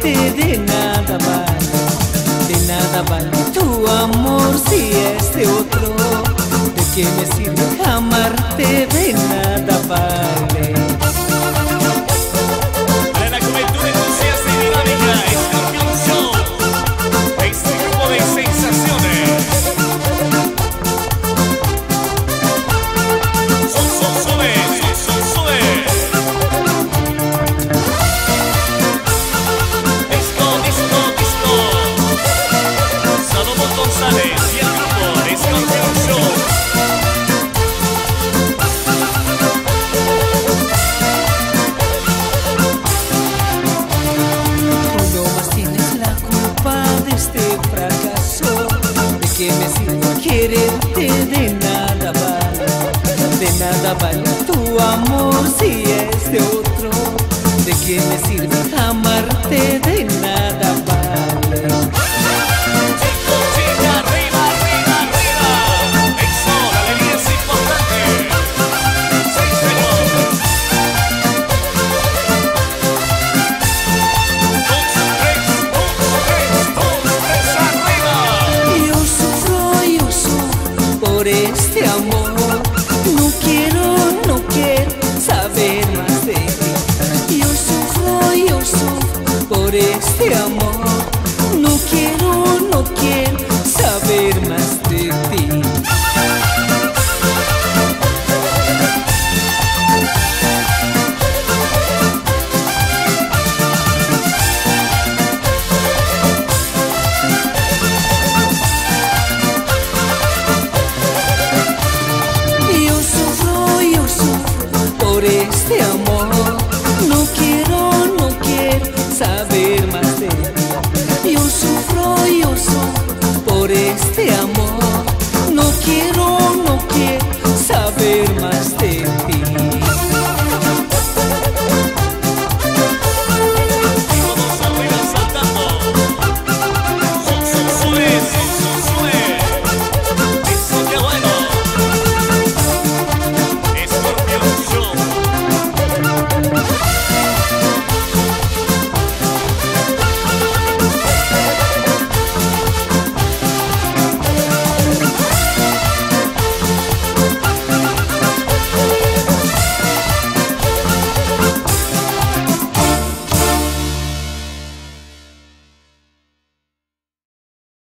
quererte, de nada vale tu amor si es de otro. ¿De qué me sirve amarte? De nada vale. Para la juventud entusiasta y dinámica, Escorpión Show, este grupo de sensaciones. Sube. Disco. Salomón González y el grupo de Escorpión Show. Tú no más tienes la culpa de este fracaso. ¿De qué me sirve quererte? De nada vale tu amor si es de otro. ¿De qué me sirve amarte? De nada vale. Chica, arriba. Eso, la alegría es importante. Sí, señor. 2, 3, arriba. Yo sufro por este amor. No quiero saber más de ti. Yo sufro por este amor. No quiero saber más de ti. Yo sufro por este amor. No quiero saber más de ti. Yo sufro por este amor.